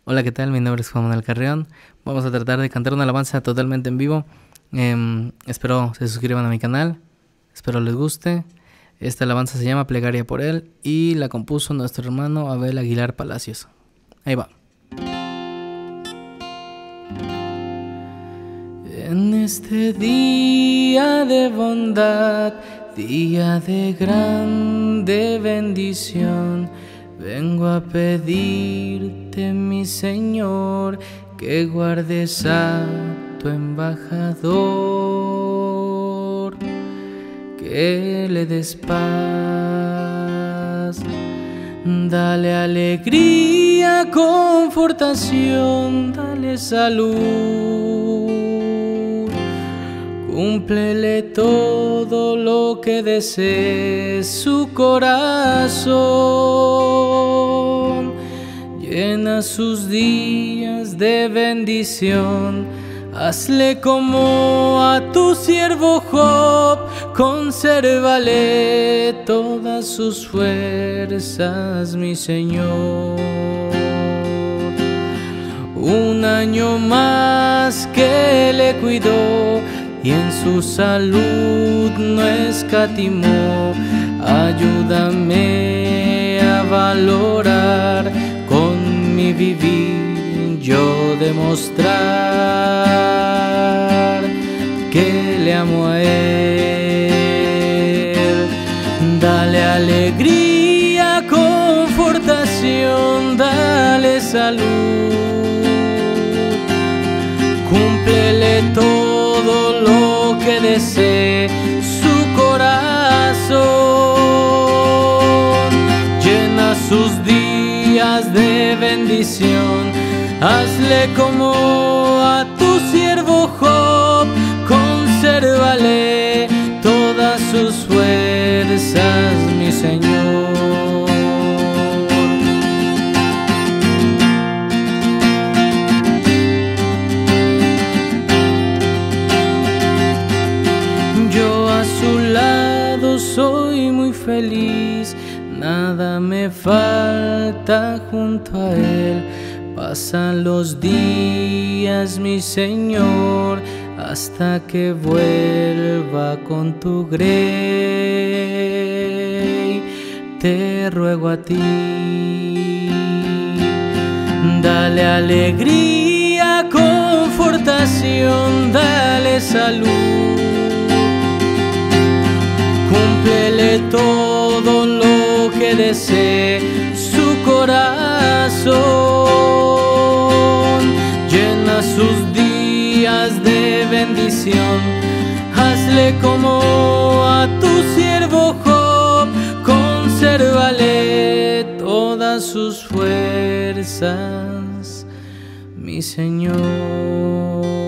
Hola, ¿qué tal? Mi nombre es Juan Manuel Carreón. Vamos a tratar de cantar una alabanza totalmente en vivo. Espero se suscriban a mi canal. Espero les guste. Esta alabanza se llama Plegaria por él y la compuso nuestro hermano Abel Aguilar Palacios. Ahí va. En este día de bondad, día de grande bendición, vengo a pedirte, mi Señor, que guardes a tu embajador, que le des paz, dale alegría, confortación, dale salud, cúmplele todo lo que desee su corazón, llena sus días de bendición, hazle como a tu siervo Job, consérvale todas sus fuerzas, mi Señor. Un año más que le cuidó y en su salud no escatimó. Ayúdame a valorar con mi vivir, yo demostrar que le amo a él. Dale alegría, confortación, dale salud, cúmplele todo lo que desee su corazón, llena sus días de bendición, hazle como a tu siervo Job, consérvale todas sus fuerzas, mi Señor. Soy muy feliz, nada me falta junto a él. Pasan los días, mi Señor, hasta que vuelva con tu grey. Te ruego a ti, dale alegría, confortación, dale salud, cúmplele todo lo que desee su corazón, llena sus días de bendición, hazle como a tu siervo Job, consérvale todas sus fuerzas, mi Señor.